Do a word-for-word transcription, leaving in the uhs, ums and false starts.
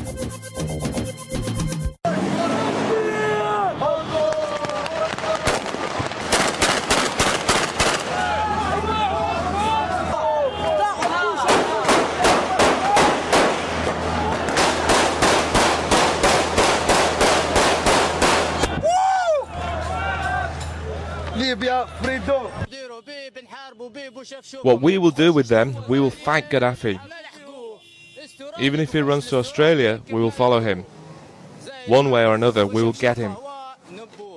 What we will do with them, we will fight Gaddafi. Even if he runs to Australia, we will follow him. One way or another, we will get him.